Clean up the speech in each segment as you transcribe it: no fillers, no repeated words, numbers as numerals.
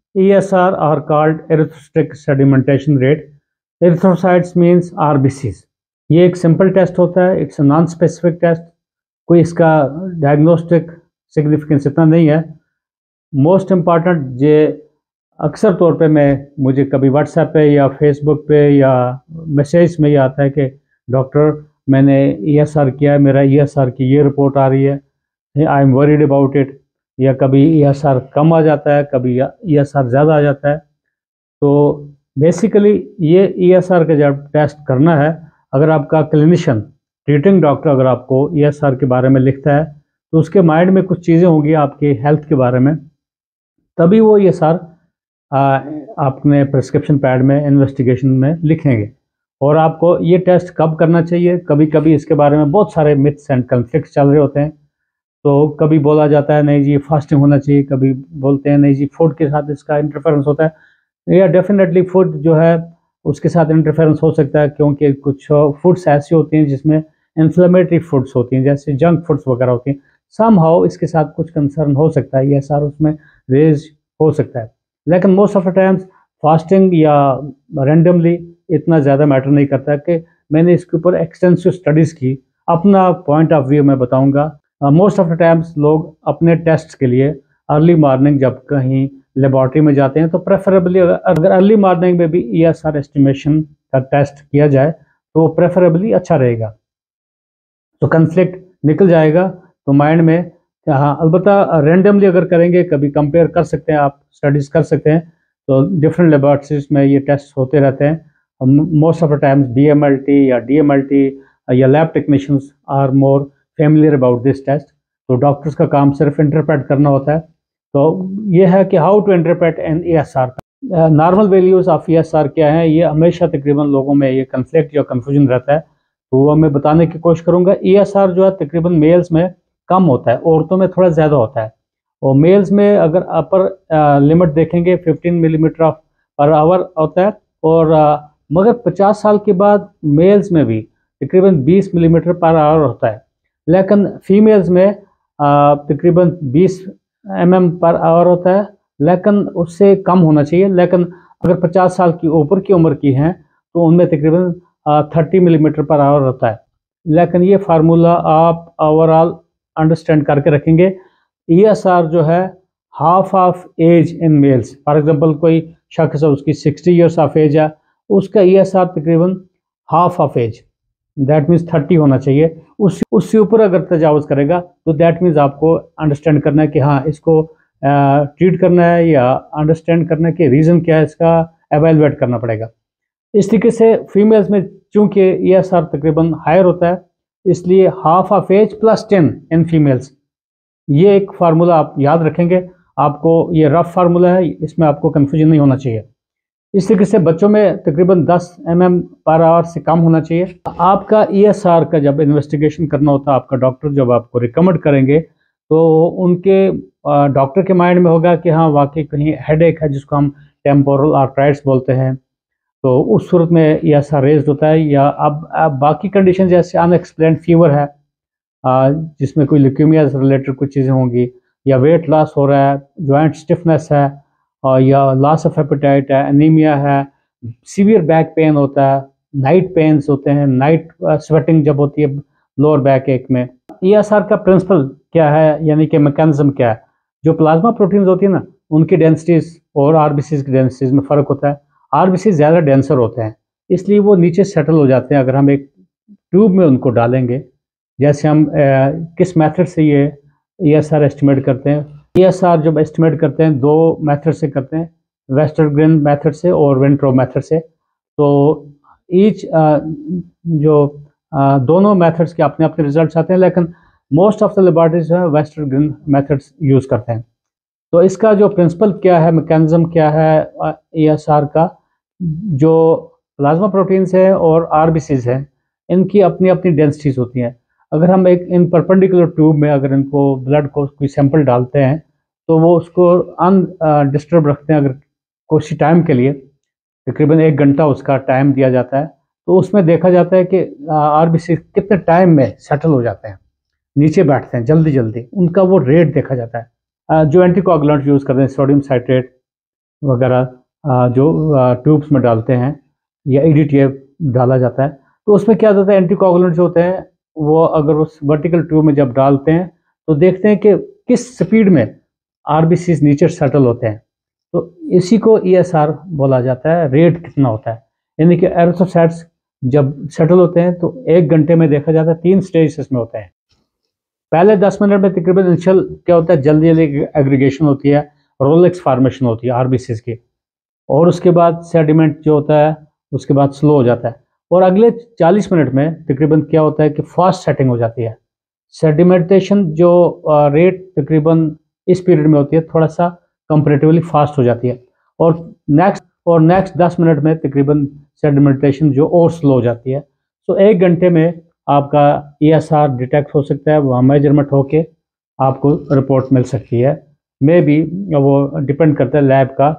ESR are called erythrocytic sedimentation rate. Erythrocytes means RBCs. ये एक simple test होता है, इट्स नॉन स्पेसिफिक टेस्ट, कोई इसका डायग्नोस्टिक सिग्निफिकेंस इतना नहीं है। मोस्ट इम्पॉर्टेंट ये अक्सर तौर पे मुझे कभी व्हाट्सएप पे या फेसबुक पे या मैसेज में ये आता है कि डॉक्टर मैंने ESR किया है, मेरा ESR की ये रिपोर्ट आ रही है, I am worried about it. या कभी ESR कम आ जाता है, कभी ESR ज़्यादा आ जाता है। तो बेसिकली ये ESR का जब टेस्ट करना है, अगर आपका क्लिनिशियन ट्रीटिंग डॉक्टर अगर आपको ESR के बारे में लिखता है तो उसके माइंड में कुछ चीज़ें होंगी आपकी हेल्थ के बारे में, तभी वो ESR आपने प्रिस्क्रिप्शन पैड में इन्वेस्टिगेशन में लिखेंगे। और आपको ये टेस्ट कब करना चाहिए, कभी कभी इसके बारे में बहुत सारे मिथ्स एंड कन्फ्लिक्ट्स चल रहे होते हैं। तो कभी बोला जाता है नहीं जी फास्टिंग होना चाहिए, कभी बोलते हैं नहीं जी फूड के साथ इसका इंटरफेरेंस होता है। या डेफिनेटली फूड जो है उसके साथ इंटरफेरेंस हो सकता है, क्योंकि कुछ फूड्स ऐसी होती हैं जिसमें इन्फ्लेमेटरी फूड्स होती हैं, जैसे जंक फूड्स वगैरह होती हैं। समहाउ इसके साथ कुछ कंसर्न हो सकता है, ये सारा उसमें रेज हो सकता है। लेकिन most of the times fasting या रैंडमली इतना ज़्यादा मैटर नहीं करता कि मैंने इसके ऊपर एक्सटेंसिव स्टडीज़ की। अपना पॉइंट ऑफ व्यू मैं बताऊंगा। मोस्ट ऑफ द टाइम्स लोग अपने टेस्ट के लिए अर्ली मॉर्निंग जब कहीं लेबॉर्ट्री में जाते हैं तो प्रेफरेबली अगर अर्ली मॉर्निंग में भी ESR एस्टिमेशन का टेस्ट किया जाए तो प्रेफरेबली अच्छा रहेगा, तो कन्फ्लिक्ट निकल जाएगा। तो माइंड में हाँ, अलबत्ता रैंडमली अगर करेंगे कभी कंपेयर कर सकते हैं, आप स्टडीज़ कर सकते हैं। तो डिफरेंट लेबॉर्ट्रीज में ये टेस्ट होते रहते हैं। Most of the times DMLT या DMLT या lab technicians are more familiar about this test. तो डॉक्टर्स का काम सिर्फ इंटरप्रेट करना होता है। तो ये है कि how to interpret an ESR। Normal values of ESR क्या है, ये हमेशा तकरीबन लोगों में ये कन्फ्लिक्ट या कन्फ्यूजन रहता है, तो वो मैं बताने की कोशिश करूँगा। ESR जो है तकरीबन मेल्स में कम होता है, औरतों में थोड़ा ज़्यादा होता है। और मेल्स में अगर अपर लिमिट देखेंगे 15 मिलीमीटर पर आवर होता है, और मगर 50 साल के बाद मेल्स में भी तकरीबन 20 मिलीमीटर पर आवर होता है। लेकिन फीमेल्स में तकरीबन 20 mm पर आवर होता है, लेकिन उससे कम होना चाहिए। लेकिन अगर 50 साल की ऊपर की उम्र की हैं तो उनमें तकरीबन 30 मिलीमीटर पर आवर होता है। लेकिन ये फार्मूला आप ओवरऑल अंडरस्टैंड करके रखेंगे। ESR जो है half of age in males, for example कोई शख्स है उसकी 60 ईयर्स ऑफ एज है, उसका ESR तकरीबन half of age, that means 30 होना चाहिए। उससे ऊपर अगर तजावज़ करेगा तो दैट मीन्स आपको अंडरस्टैंड करना है कि हाँ इसको ट्रीट करना है, या अंडरस्टैंड करना है कि रीज़न क्या है, इसका एवेलुएट करना पड़ेगा। इस तरीके से फीमेल्स में चूँकि ESR तकरीबन हायर होता है, इसलिए half of age plus 10 in females, ये एक फार्मूला आप याद रखेंगे। आपको ये रफ फार्मूला है, इसमें आपको कन्फ्यूजन नहीं होना चाहिए। इस तरीके से बच्चों में तकरीबन 10 mm पर आवर से कम होना चाहिए। आपका ESR का जब इन्वेस्टिगेशन करना होता है, आपका डॉक्टर जब आपको रिकमेंड करेंगे तो उनके डॉक्टर के माइंड में होगा कि हाँ वाकई कहीं हेडेक है, जिसको हम टेम्पोरल आर्थराइटिस बोलते हैं, तो उस सूरत में ESR रेज्ड होता है। या अब बाकी कंडीशन जैसे अनएक्सप्लेन्ड फीवर है, जिसमें कोई ल्यूकेमिया से रिलेटेड कुछ चीज़ें होंगी, या वेट लॉस हो रहा है, जॉइंट स्टिफनेस है, और या लॉस ऑफ एपेटाइट है, एनीमिया है, सीवियर बैक पेन होता है, नाइट पेन्स होते हैं, नाइट स्वेटिंग जब होती है लोअर बैक एक में। ESR का प्रिंसिपल क्या है, यानी कि मैकेनिज्म क्या है, जो प्लाज्मा प्रोटीन्स होती है ना उनकी डेंसिटीज़ और RBCs की डेंसिटीज़ में फ़र्क होता है। RBCs ज़्यादा डेंसर होते हैं, इसलिए वो नीचे सेटल हो जाते हैं। अगर हम एक ट्यूब में उनको डालेंगे, जैसे हम किस मेथड से ये ESR एस्टिमेट करते हैं, ESR जब एस्टिमेट करते हैं 2 मेथड से करते हैं, वेस्टरग्रेन मेथड से और वेंट्रो मेथड से। तो ईच दोनों मेथड्स के अपने अपने रिजल्ट्स आते हैं, लेकिन मोस्ट ऑफ द लेबॉरेटरीज जो है वेस्टरग्रेन मेथड्स यूज़ करते हैं। तो इसका जो प्रिंसिपल क्या है, मैकेनिज्म क्या है ESR का, जो प्लाज्मा प्रोटीन्स है और RBCs हैं, इनकी अपनी अपनी डेंसिटीज़ होती हैं। अगर हम एक इन परपेंडिकुलर ट्यूब में अगर इनको ब्लड को कोई सैंपल डालते हैं तो वो उसको अनडिस्टर्ब रखते हैं, अगर कुछ टाइम के लिए, तकरीबन 1 घंटा उसका टाइम दिया जाता है, तो उसमें देखा जाता है कि RBC कितने टाइम में सेटल हो जाते हैं, नीचे बैठते हैं जल्दी जल्दी, उनका वो रेट देखा जाता है। जो एंटीकोगुलेंट यूज़ करते हैं, सोडियम साइट्रेट वगैरह जो ट्यूब्स में डालते हैं या ईडीटीएफ डाला जाता है, तो उसमें क्या होता है, एंटीकोगुलेंट्स जो होते हैं वो अगर उस वर्टिकल ट्यूब में जब डालते हैं तो देखते हैं कि किस स्पीड में आरबीसीज नीचे सेटल होते हैं। तो इसी को ईएसआर बोला जाता है, रेट कितना होता है। यानी कि एरिथ्रोसाइट्स जब सेटल होते हैं तो 1 घंटे में देखा जाता है 3 स्टेज इसमें होते हैं। पहले 10 मिनट में तकरीबन इनिशियल क्या होता है, जल्दी जल्दी एग्रीगेशन होती है, रोलेक्स फार्मेशन होती है आरबीसीज की, और उसके बाद सेडिमेंट जो होता है उसके बाद स्लो हो जाता है, और अगले 40 मिनट में तकरीबन क्या होता है कि फास्ट सेटिंग हो जाती है। सेडिमेंटेशन जो रेट तकरीबन इस पीरियड में होती है थोड़ा सा कंपेरेटिवली फास्ट हो जाती है, और नेक्स्ट 10 मिनट में तकरीबन सेडिमेंटेशन जो और स्लो हो जाती है। तो 1 घंटे में आपका ईएसआर डिटेक्ट हो सकता है, वहाँ मेजरमेंट होके आपको रिपोर्ट मिल सकती है। मे बी वो डिपेंड करता है लैब का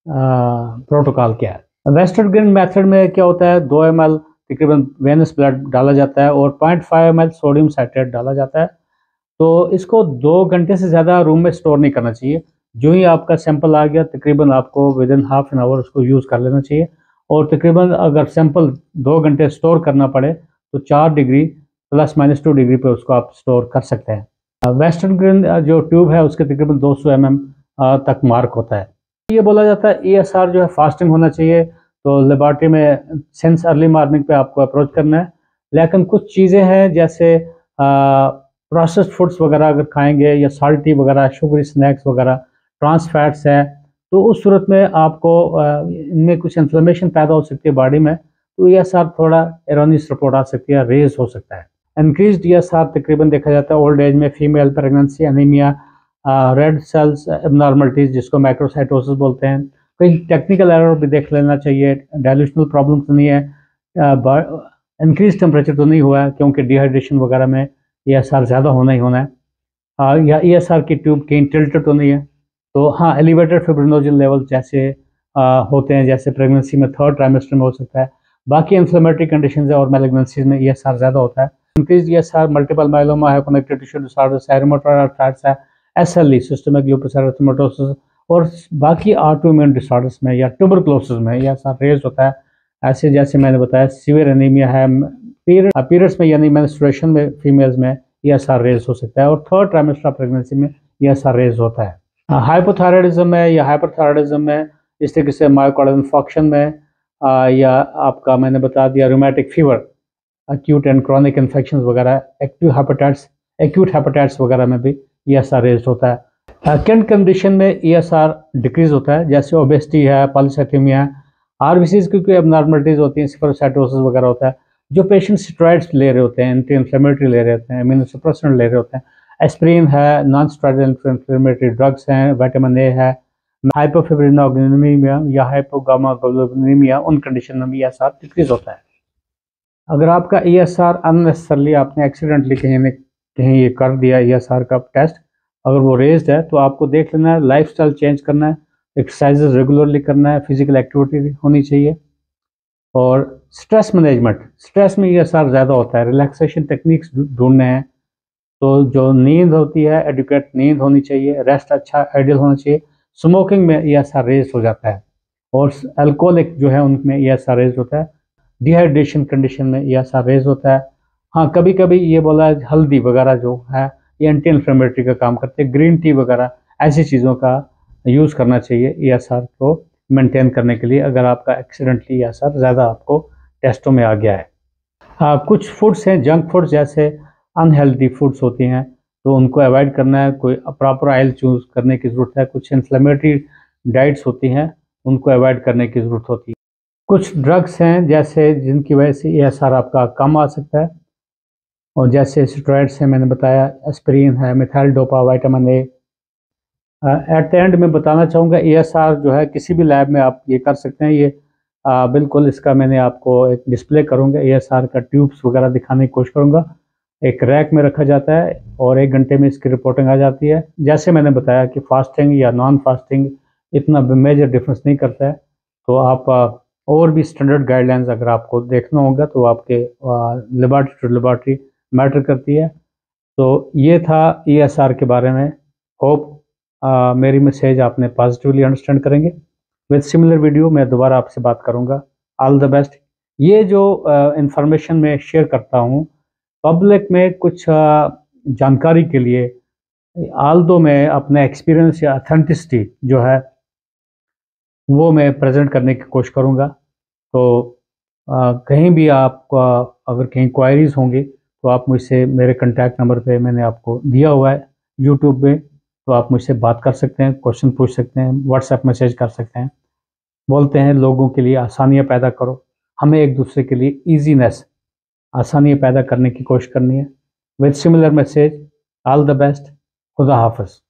प्रोटोकॉल क्या है। वेस्टर्न ग्रीन मेथड में क्या होता है, 2 ml तकरीबन वेनस ब्लड डाला जाता है और 0.5 ml सोडियम साइट्रेट डाला जाता है। तो इसको 2 घंटे से ज़्यादा रूम में स्टोर नहीं करना चाहिए। जो ही आपका सैंपल आ गया तकरीबन आपको विदिन हाफ एन आवर उसको यूज़ कर लेना चाहिए, और तकरीबन अगर सैंपल 2 घंटे स्टोर करना पड़े तो 4 डिग्री ±2 डिग्री पे उसको आप स्टोर कर सकते हैं। वेस्टर्न ग्रीन जो ट्यूब है उसके तकरीबन 200 mm तक मार्क होता है। ये बोला जाता है ईएसआर जो है फास्टिंग होना चाहिए, तो लेबॉर्ट्री में सिंस अर्ली मॉर्निंग पे आपको अप्रोच करना है। लेकिन कुछ चीज़ें हैं जैसे प्रोसेस्ड फूड्स वगैरह अगर खाएंगे या साल्टी वगैरह शुगरी स्नैक्स वगैरह ट्रांस फैट्स है, तो उस सूरत में आपको इनमें कुछ इन्फ्लेमेशन पैदा हो सकती है बॉडी में, तो ईएसआर थोड़ा एरोनियस रिपोर्ट आ सकती है, रेज हो सकता है। इंक्रीज्ड ईएसआर तकरीबन देखा जाता है ओल्ड एज में, female pregnancy, anaemia, red cells abnormalities जिसको माइक्रोसाइटोसिस बोलते हैं। कहीं टेक्निकल एरर भी देख लेना चाहिए, डायल्यूशनल प्रॉब्लम तो नहीं है, इंक्रीज टेम्परेचर तो नहीं हुआ है, क्योंकि डिहाइड्रेशन वगैरह में ईएसआर ज़्यादा होना ही होना है, या ईएसआर की ट्यूब कहीं टिल्टेड तो नहीं है। तो हाँ, एलिवेटेड फिब्रिनोजन लेवल जैसे होते हैं, जैसे प्रेगनेंसी में 3rd ट्राइमेस्टर में हो सकता है। बाकी इन्फ्लेमेटरी कंडीशंस है और मैलिग्नेंसीज में ईएसआर ज़्यादा होता है। इंक्रीज ईएसआर मल्टीपल माइलोमा है, कनेक्टिव टिश्यू डिसऑर्डर्स है, रूमेटॉइड आर्थराइटिस है, एसएलई सिस्टमिक लूपस एरिथेमेटोसिस, और बाकी ऑटोइम्यून डिसऑर्डर्स में या ट्यूबरकुलोसिस में ईएसआर रेज होता है। ऐसे जैसे मैंने बताया सीवियर एनीमिया है, पीरियड्स में यानी मेंस्ट्रुएशन में फीमेल्स में ईएसआर रेज हो सकता है, और 3rd ट्राइमेस्टर प्रेगनेंसी में ईएसआर रेज होता है। हाइपोथायराइडिज्म में या हाइपरथायराइडिज्म में, इस तरीके से मायोकार्डियल इंफार्क्शन में, या आपका मैंने बता दिया rheumatic fever, acute and chronic infection वगैरह, एक्यूट हेपेटाइटिस वगैरह में भी ईएसआर रेज होता है। किन कंडीशन में ईएसआर डिक्रीज होता है, जैसे ओबेसिटी है, पॉलीसाइथेमिया है, आरबीसीज की कोई एबनॉर्मलिटीज होती हैं, सिफरोसाइटोसिस वगैरह होता है, जो पेशेंट स्टेरॉइड्स ले रहे होते हैं, एंटी इन्फ्लेमेटरी ले रहे होते हैं, इम्यूनोसप्रेसेंट ले रहे होते हैं, एस्पिरिन है, नॉन स्टेरॉइडल इन्फ्लेमेटरी ड्रग्स हैं, विटामिन ए है, हाइपोफिब्रिनोजेनिमिया या हाइपोगामाग्लोबुलिनीमिया, उन कंडीशन में भी ईएसआर डिक्रीज होता है। अगर आपका ईएसआर अननेसेसरली आपने एक्सीडेंटली कहीं ये कर दिया ईएसआर का टेस्ट, अगर वो रेज्ड है तो आपको देख लेना है, लाइफस्टाइल चेंज करना है, एक्सरसाइजेज रेगुलरली करना है, फिजिकल एक्टिविटी होनी चाहिए, और स्ट्रेस मैनेजमेंट, स्ट्रेस में ईएसआर ज़्यादा होता है, रिलैक्सेशन टेक्निक्स ढूंढने हैं। तो जो नींद होती है, एडुकेट नींद होनी चाहिए, रेस्ट अच्छा आइडियल होना चाहिए। स्मोकिंग में ईएसआर रेज हो जाता है, और अल्कोहलिक जो है उनमें ईएसआर रेज होता है। डिहाइड्रेशन कंडीशन में ईएसआर रेज होता है। हाँ, कभी कभी ये बोला हल्दी वगैरह जो है ये एंटी इन्फ्लेमेटरी का काम करते हैं, ग्रीन टी वगैरह ऐसी चीज़ों का यूज़ करना चाहिए ईएसआर को मेंटेन करने के लिए, अगर आपका एक्सीडेंटली ईएसआर ज़्यादा आपको टेस्टों में आ गया है। कुछ फूड्स हैं जंक फूड्स, जैसे अनहेल्दी फूड्स होती हैं, तो उनको अवॉइड करना है, कोई प्रॉपर ऑयल चूज़ करने की ज़रूरत है। कुछ इन्फ्लेमेटरी डाइट्स होती हैं, उनको अवॉइड करने की ज़रूरत होती है। कुछ ड्रग्स हैं जैसे जिनकी वजह से ईएसआर आपका कम आ सकता है, और जैसे स्टेरॉइड्स हैं, मैंने बताया, एस्पिरिन है, methyl dopa, vitamin A. At the end में बताना चाहूँगा, ईएसआर जो है किसी भी लैब में आप ये कर सकते हैं। ये बिल्कुल इसका मैंने आपको एक डिस्प्ले करूँगा, ईएसआर का ट्यूब्स वगैरह दिखाने की कोशिश करूँगा। एक रैक में रखा जाता है और 1 घंटे में इसकी रिपोर्टिंग आ जाती है। जैसे मैंने बताया कि फास्टिंग या नॉन फास्टिंग इतना मेजर डिफरेंस नहीं करता है। तो आप और भी स्टैंडर्ड गाइडलाइंस अगर आपको देखना होगा तो आपके लेबॉर्ट्री टू लेबॉर्ट्री मैटर करती है। तो ये था ईएसआर के बारे में। होप मेरी मैसेज आपने पॉजिटिवली अंडरस्टैंड करेंगे। विद सिमिलर वीडियो मैं दोबारा आपसे बात करूँगा। All the best. ये जो इंफॉर्मेशन मैं शेयर करता हूँ पब्लिक में कुछ जानकारी के लिए, ऑल दो मैं अपना एक्सपीरियंस या अथेंटिसिटी जो है वो मैं प्रेजेंट करने की कोशिश करूँगा। तो कहीं भी आपको अगर कहीं क्वायरीज़ होंगी तो आप मुझसे मेरे कॉन्टैक्ट नंबर पे मैंने आपको दिया हुआ है यूट्यूब पे, तो आप मुझसे बात कर सकते हैं, क्वेश्चन पूछ सकते हैं, व्हाट्सएप मैसेज कर सकते हैं। बोलते हैं लोगों के लिए आसानियाँ पैदा करो, हमें एक दूसरे के लिए ईजीनेस, आसानियाँ पैदा करने की कोशिश करनी है। With similar message, all the best, खुदा हाफिज़।